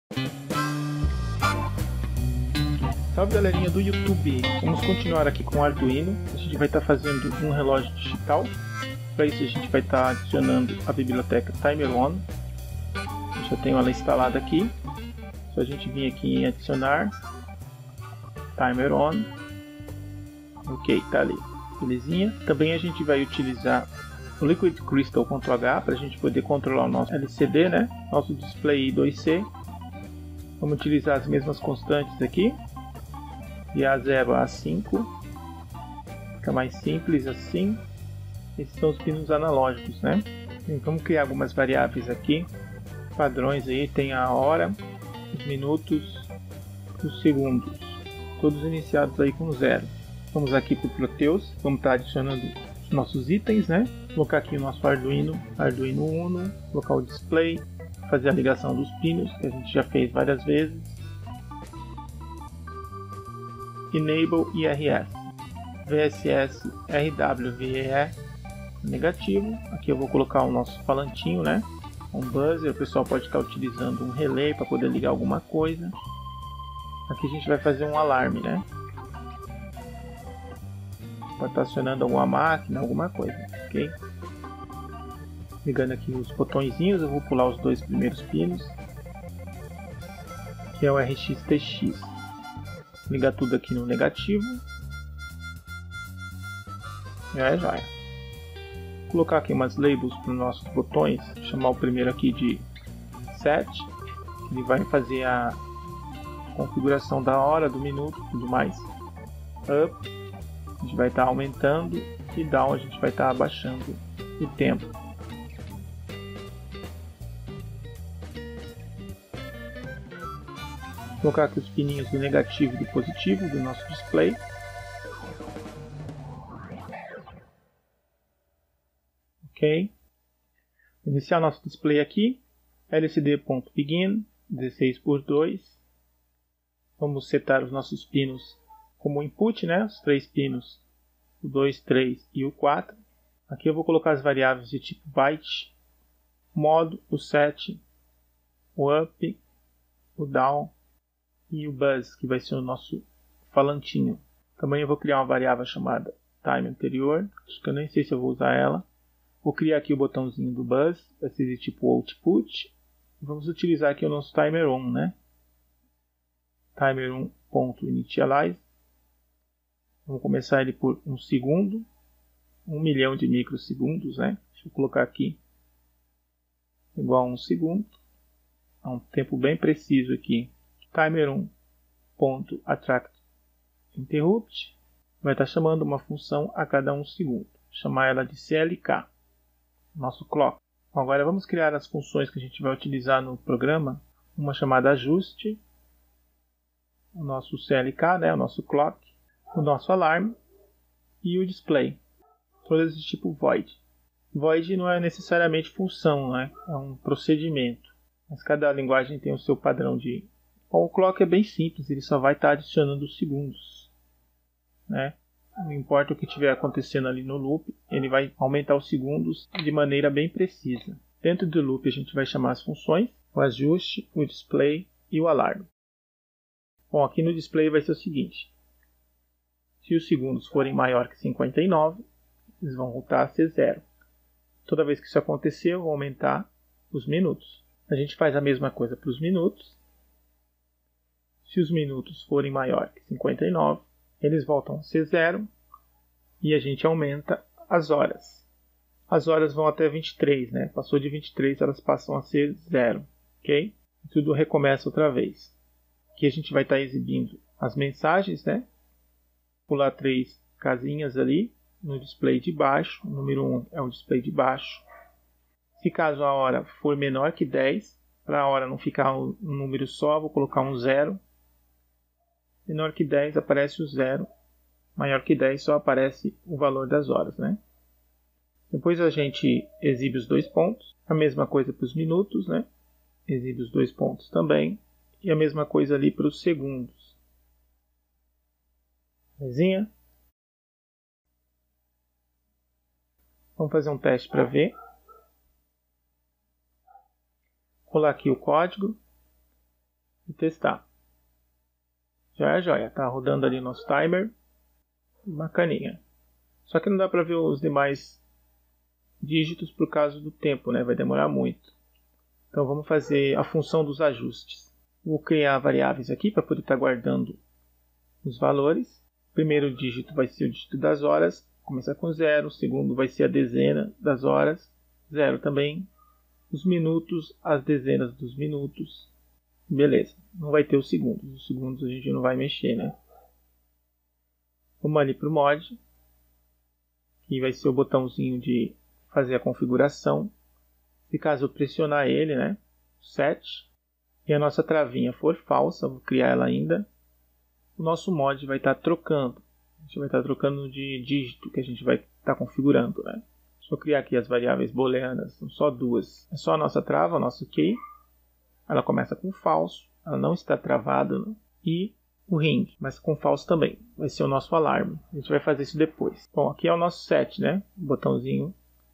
Salve galerinha do YouTube! Vamos continuar aqui com o Arduino. A gente vai estar fazendo um relógio digital. Para isso a gente vai estar adicionando a biblioteca TimerOn. Eu já tenho ela instalada aqui. Só a gente vir aqui em adicionar TimerOn. Ok, tá ali. Belezinha. Também a gente vai utilizar o Liquid Crystal.h para a gente poder controlar o nosso LCD, né? Nosso display 2C. Vamos utilizar as mesmas constantes aqui. De A0 a A5, fica mais simples assim. Esses são os pinos analógicos, né? Então, vamos criar algumas variáveis aqui, padrões aí, tem a hora, os minutos, os segundos, todos iniciados aí com 0. Vamos aqui para o Proteus, vamos estar adicionando os nossos itens, né? Vou colocar aqui o nosso Arduino Uno, colocar o display, fazer a ligação dos pinos, que a gente já fez várias vezes. Enable IRS, VSS RWVE negativo. Aqui eu vou colocar o nosso falantinho, né? Um buzzer, o pessoal pode estar utilizando um relay para poder ligar alguma coisa. Aqui a gente vai fazer um alarme, né? Pode estar acionando alguma máquina, alguma coisa, ok? Ligando aqui os botõezinhos, eu vou pular os dois primeiros pinos, que é o RX-TX. Ligar tudo aqui no negativo. Já é. Colocar aqui umas labels para os nossos botões. Chamar o primeiro aqui de Set. Ele vai fazer a configuração da hora, do minuto e tudo mais. Up, a gente vai estar aumentando. E Down, a gente vai estar abaixando o tempo. Colocar aqui os pininhos do negativo e do positivo do nosso display. Ok. Iniciar nosso display aqui. LCD.begin 16:2. Vamos setar os nossos pinos como input, né? Os 3 pinos, o 2, 3 e o 4. Aqui eu vou colocar as variáveis de tipo byte, modo, o set, o up, o down e o buzz, que vai ser o nosso falantinho. Também eu vou criar uma variável chamada time anterior, acho que eu nem sei se eu vou usar ela. Vou criar aqui o botãozinho do buzz, vai ser de tipo output. Vamos utilizar aqui o nosso timer on, né? Timer on.initialize. Vamos começar ele por 1 segundo, 1 milhão de microsegundos, né? Deixa eu colocar aqui igual a 1 segundo. É um tempo bem preciso aqui. Timer on.attractInterrupt vai estar chamando uma função a cada 1 segundo. Chamar ela de CLK, nosso clock. Agora vamos criar as funções que a gente vai utilizar no programa. Uma chamada ajuste, o nosso CLK, né, o nosso clock, o nosso alarme e o display. Todas de tipo void. Void não é necessariamente função, né? É um procedimento. Mas cada linguagem tem o seu padrão de... Bom, o clock é bem simples, ele só vai estar adicionando os segundos, né? Não importa o que estiver acontecendo ali no loop, ele vai aumentar os segundos de maneira bem precisa. Dentro do loop a gente vai chamar as funções, o ajuste, o display e o alarme. Bom, aqui no display vai ser o seguinte. Se os segundos forem maior que 59, eles vão voltar a ser 0. Toda vez que isso acontecer, eu vou aumentar os minutos. A gente faz a mesma coisa para os minutos. Se os minutos forem maior que 59, eles voltam a ser 0 e a gente aumenta as horas. As horas vão até 23, né? Passou de 23, elas passam a ser 0, ok? E tudo recomeça outra vez. Aqui a gente vai estar exibindo as mensagens, né? Pular 3 casinhas ali no display de baixo. O número 1 é o display de baixo. Se caso a hora for menor que 10, para a hora não ficar um número só, vou colocar um 0. Menor que 10 aparece o 0. Maior que 10 só aparece o valor das horas, né? Depois a gente exibe os 2 pontos. A mesma coisa para os minutos, né? Exibe os 2 pontos também. E a mesma coisa ali para os segundos. Belezinha? Vamos fazer um teste para ver. Vou colar aqui o código. testar. Já é joia, tá rodando ali o nosso timer. Bacaninha. Só que não dá para ver os demais dígitos por causa do tempo, né? Vai demorar muito. Então vamos fazer a função dos ajustes. Vou criar variáveis aqui para poder estar guardando os valores. O primeiro dígito vai ser o dígito das horas, começa com 0. O segundo vai ser a dezena das horas, 0 também. Os minutos, as dezenas dos minutos. Beleza, não vai ter os segundos. Os segundos a gente não vai mexer, né? Vamos ali para o mod, que vai ser o botãozinho de fazer a configuração. Se caso eu pressionar ele, né? Set, e a nossa travinha for falsa, vou criar ela ainda, o nosso mod vai estar trocando. A gente vai estar trocando de dígito que a gente vai estar configurando, né? Deixa eu criar aqui as variáveis booleanas, são só duas. É só a nossa trava, o nosso key. Ela começa com falso, ela não está travada, né? E o ring, mas com falso também. Vai ser o nosso alarme. A gente vai fazer isso depois. Bom, aqui é o nosso set, né? O botãozinho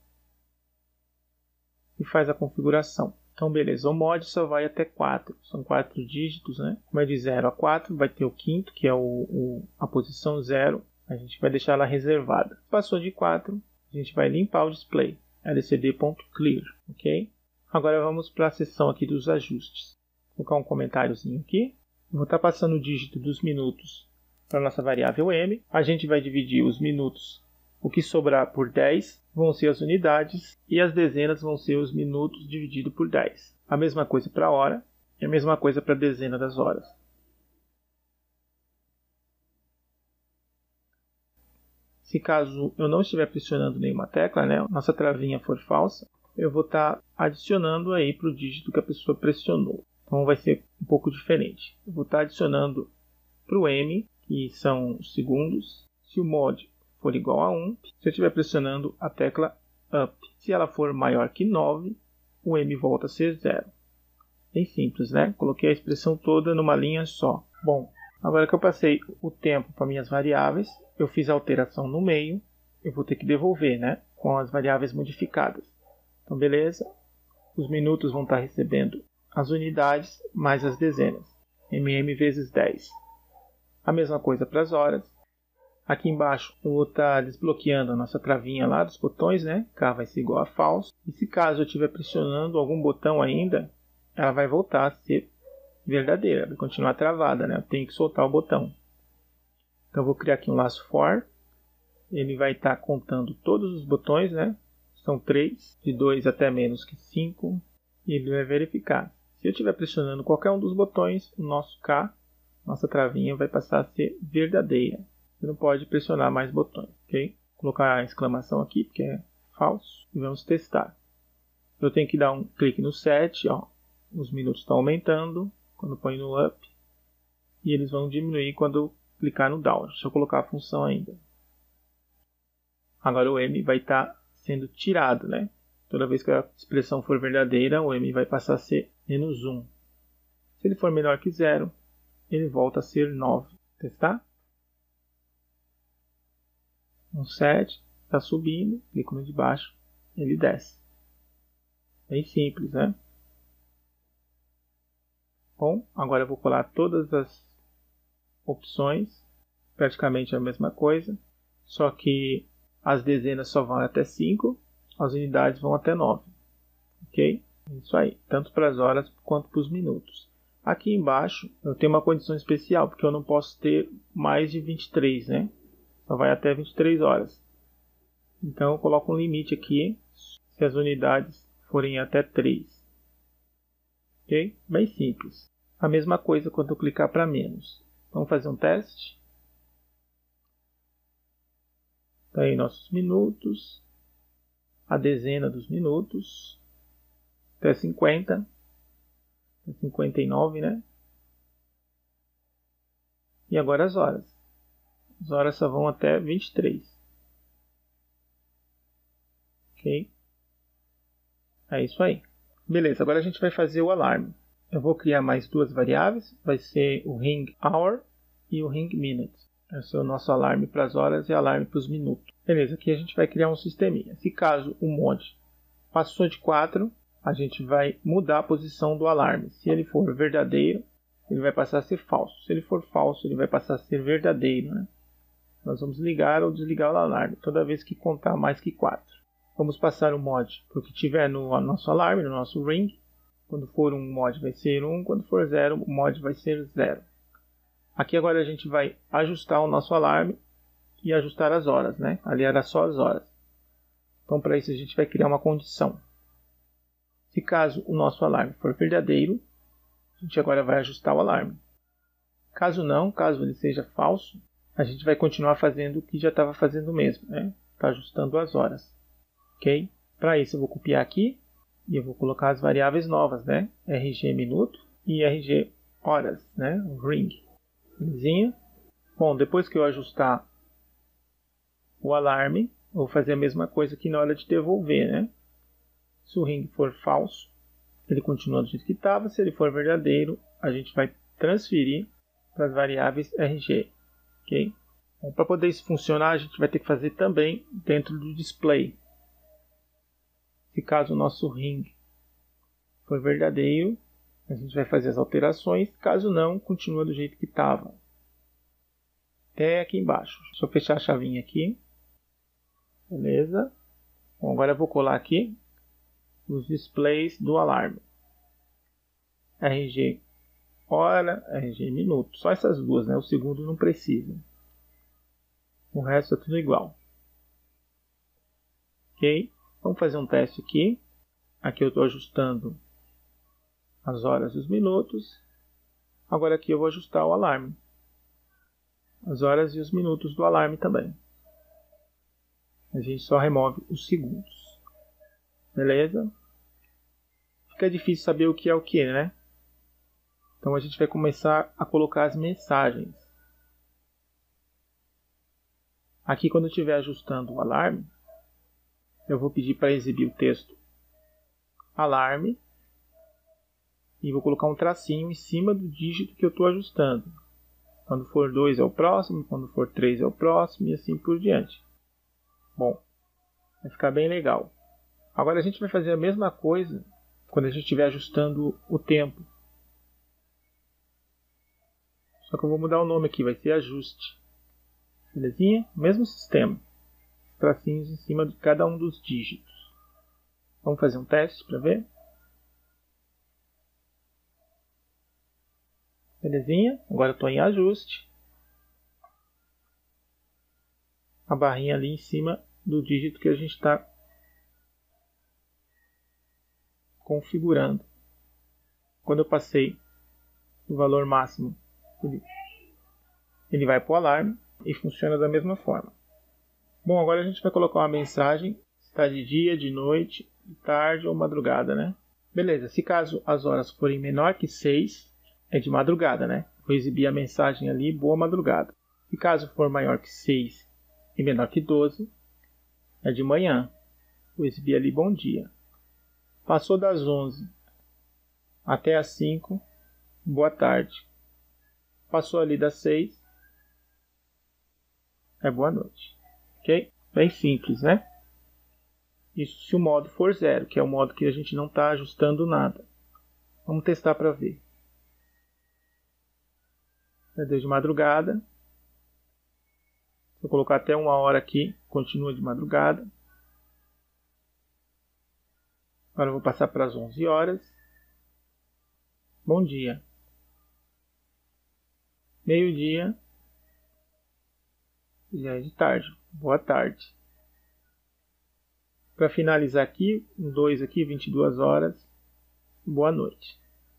e faz a configuração. Então, beleza. O mod só vai até 4. São 4 dígitos, né? Como é de 0 a 4, vai ter o quinto, que é a posição 0. A gente vai deixar ela reservada. Passou de 4, a gente vai limpar o display. lcd.clear, ok? Agora vamos para a seção aqui dos ajustes. Vou colocar um comentáriozinho aqui. Vou estar passando o dígito dos minutos para a nossa variável m. A gente vai dividir os minutos. O que sobrar por 10 vão ser as unidades e as dezenas vão ser os minutos dividido por 10. A mesma coisa para a hora e a mesma coisa para a dezena das horas. Se caso eu não estiver pressionando nenhuma tecla, né, nossa travinha for falsa, eu vou estar adicionando aí para o dígito que a pessoa pressionou. Então vai ser um pouco diferente. Eu vou estar adicionando para o M, que são os segundos, se o mod for igual a 1, se eu estiver pressionando a tecla UP. Se ela for maior que 9, o M volta a ser 0. Bem simples, né? Coloquei a expressão toda numa linha só. Bom, agora que eu passei o tempo para minhas variáveis, eu fiz a alteração no meio, eu vou ter que devolver, né? Com as variáveis modificadas. Então, beleza. Os minutos vão estar recebendo as unidades mais as dezenas. mm vezes 10. A mesma coisa para as horas. Aqui embaixo eu vou estar desbloqueando a nossa travinha lá dos botões, né? K vai ser igual a falso. E se caso eu estiver pressionando algum botão ainda, ela vai voltar a ser verdadeira. Vai continuar travada, né? Eu tenho que soltar o botão. Então eu vou criar aqui um laço for. Ele vai estar contando todos os botões, né? São 3, de 2 até menos que 5. E ele vai verificar. Se eu estiver pressionando qualquer um dos botões, o nosso K, nossa travinha, vai passar a ser verdadeira. Você não pode pressionar mais botões, ok? Vou colocar a exclamação aqui, porque é falso. E vamos testar. Eu tenho que dar um clique no set, ó. Os minutos estão aumentando quando põe no up. E eles vão diminuir quando eu clicar no down. Deixa eu colocar a função ainda. Agora o M vai estar sendo tirado, né? Toda vez que a expressão for verdadeira, o M vai passar a ser menos 1. Se ele for menor que 0, ele volta a ser 9. Testar? Um set, está subindo, clico no de baixo, ele desce. Bem simples, né? Bom, agora eu vou colar todas as opções, praticamente a mesma coisa, só que as dezenas só vão até 5, as unidades vão até 9. Ok? Isso aí, tanto para as horas quanto para os minutos. Aqui embaixo eu tenho uma condição especial, porque eu não posso ter mais de 23, né? Só vai até 23 horas. Então eu coloco um limite aqui, se as unidades forem até 3. Ok? Bem simples. A mesma coisa quando eu clicar para menos. Vamos fazer um teste. Tá aí nossos minutos. A dezena dos minutos. Até 50. Até 59, né? E agora as horas. As horas só vão até 23. Ok? É isso aí. Beleza, agora a gente vai fazer o alarme. Eu vou criar mais duas variáveis. Vai ser o ring hour e o ring minute. Esse é o nosso alarme para as horas e alarme para os minutos. Beleza, aqui a gente vai criar um sisteminha. Se caso o mod passou de 4, a gente vai mudar a posição do alarme. Se ele for verdadeiro, ele vai passar a ser falso. Se ele for falso, ele vai passar a ser verdadeiro, né? Nós vamos ligar ou desligar o alarme toda vez que contar mais que 4. Vamos passar o mod para o que tiver no nosso alarme, no nosso ring. Quando for 1, o mod vai ser 1. Quando for 0, o mod vai ser 0. Aqui agora a gente vai ajustar o nosso alarme e ajustar as horas, né? Ali era só as horas. Então, para isso, a gente vai criar uma condição. Se caso o nosso alarme for verdadeiro, a gente agora vai ajustar o alarme. Caso não, caso ele seja falso, a gente vai continuar fazendo o que já estava fazendo mesmo, né? Está ajustando as horas. Ok? Para isso, eu vou copiar aqui e eu vou colocar as variáveis novas, né? RG minuto e RG horas, né? O ring. Belezinha? Bom, depois que eu ajustar o alarme, eu vou fazer a mesma coisa aqui na hora de devolver, né? Se o ring for falso, ele continua do jeito que estava. Se ele for verdadeiro, a gente vai transferir para as variáveis RG. Ok? Bom, para poder isso funcionar, a gente vai ter que fazer também dentro do display. Se caso o nosso ring for verdadeiro, a gente vai fazer as alterações. Caso não, continua do jeito que estava. Até aqui embaixo. Deixa eu fechar a chavinha aqui. Beleza? Bom, agora eu vou colar aqui os displays do alarme. RG hora, RG minuto. Só essas duas, né? O segundo não precisa. O resto é tudo igual. Ok? Vamos fazer um teste aqui. Aqui eu estou ajustando as horas e os minutos. Agora aqui eu vou ajustar o alarme. As horas e os minutos do alarme também. A gente só remove os segundos. Beleza? Fica difícil saber o que é o que, né? Então a gente vai começar a colocar as mensagens. Aqui quando eu estiver ajustando o alarme, eu vou pedir para exibir o texto alarme e vou colocar um tracinho em cima do dígito que eu estou ajustando. Quando for 2 é o próximo, quando for 3 é o próximo e assim por diante. Bom, vai ficar bem legal. Agora a gente vai fazer a mesma coisa quando a gente estiver ajustando o tempo. Só que eu vou mudar o nome aqui, vai ser ajuste. Belezinha? Mesmo sistema. Tracinhos em cima de cada um dos dígitos. Vamos fazer um teste para ver. Belezinha? Agora eu estou em ajuste. A barrinha ali em cima do dígito que a gente está configurando. Quando eu passei o valor máximo, ele vai para o alarme e funciona da mesma forma. Bom, agora a gente vai colocar uma mensagem, se está de dia, de noite, de tarde ou madrugada, né? Beleza, se caso as horas forem menor que 6, é de madrugada, né? Vou exibir a mensagem ali, boa madrugada. Se caso for maior que 6 e menor que 12, é de manhã. Vou exibir ali, bom dia. Passou das 11 até as 5, boa tarde. Passou ali das 6, é boa noite. Ok? Bem simples, né? Isso se o modo for 0, que é o modo que a gente não está ajustando nada. Vamos testar para ver. Deu de madrugada. Se eu colocar até 1 hora aqui, continua de madrugada. Agora eu vou passar para as 11 horas. Bom dia. Meio-dia. Já é de tarde. Boa tarde. Para finalizar aqui, um 2 aqui, 22 horas. Boa noite.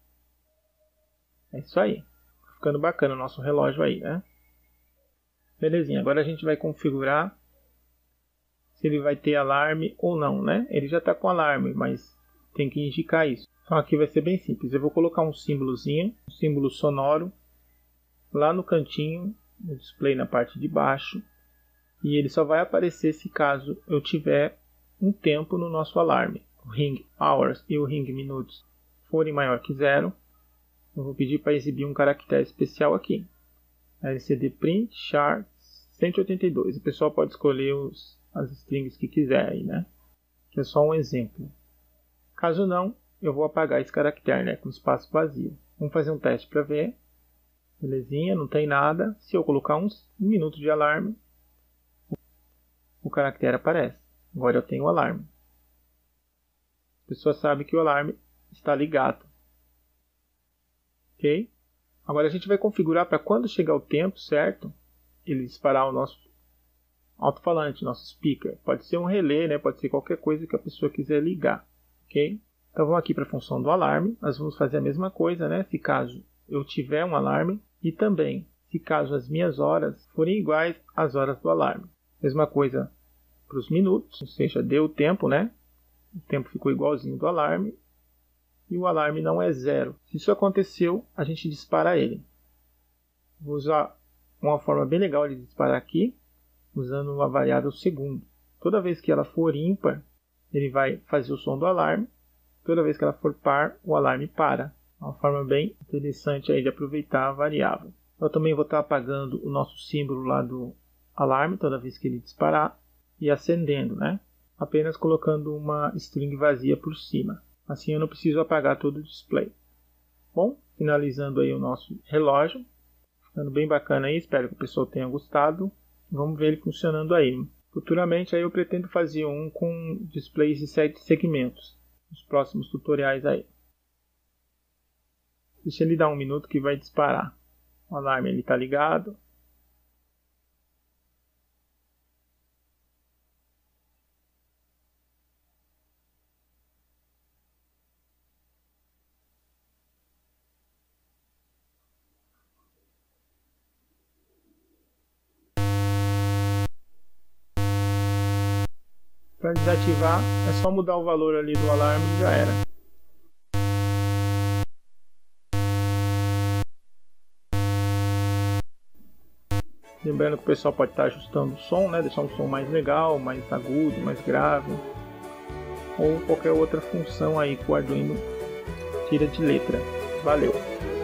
É isso aí. Tá ficando bacana o nosso relógio aí, né? Belezinha. Agora a gente vai configurar se ele vai ter alarme ou não, né? Ele já está com alarme, mas tem que indicar isso. Então aqui vai ser bem simples. Eu vou colocar um símbolozinho, um símbolo sonoro, lá no cantinho, no display na parte de baixo. E ele só vai aparecer se caso eu tiver um tempo no nosso alarme. O ring hours e o ring minutes forem maior que 0. Eu vou pedir para exibir um caractere especial aqui. LCD print char 182. O pessoal pode escolher as strings que quiser aí, né? Que é só um exemplo. Caso não, eu vou apagar esse caractere, né, com espaço vazio. Vamos fazer um teste para ver. Belezinha, não tem nada. Se eu colocar um minuto de alarme, o caractere aparece. Agora eu tenho o alarme. A pessoa sabe que o alarme está ligado. Ok? Agora a gente vai configurar para quando chegar o tempo certo, ele disparar o nosso alto-falante, nosso speaker. Pode ser um relé, né? Pode ser qualquer coisa que a pessoa quiser ligar. Ok? Então vamos aqui para a função do alarme. Nós vamos fazer a mesma coisa, né? Se caso eu tiver um alarme e também se caso as minhas horas forem iguais às horas do alarme. Mesma coisa para os minutos, ou seja, deu o tempo, né? O tempo ficou igualzinho do alarme e o alarme não é 0. Se isso aconteceu, a gente dispara ele. Vou usar uma forma bem legal de disparar aqui, usando uma variável segundo. Toda vez que ela for ímpar, ele vai fazer o som do alarme. Toda vez que ela for par, o alarme para. Uma forma bem interessante aí de aproveitar a variável. Eu também vou estar apagando o nosso símbolo lá do alarme toda vez que ele disparar e acendendo, né? Apenas colocando uma string vazia por cima. Assim eu não preciso apagar todo o display. Bom, finalizando aí o nosso relógio. Ficando bem bacana aí, espero que o pessoal tenha gostado. Vamos ver ele funcionando aí. Futuramente aí eu pretendo fazer um com displays de 7 segmentos. Nos próximos tutoriais aí. Deixa ele dar um minuto que vai disparar. O alarme está ligado. Para desativar é só mudar o valor ali do alarme e já era. Lembrando que o pessoal pode estar ajustando o som, né? Deixar um som mais legal, mais agudo, mais grave. Ou qualquer outra função aí que o Arduino tira de letra. Valeu!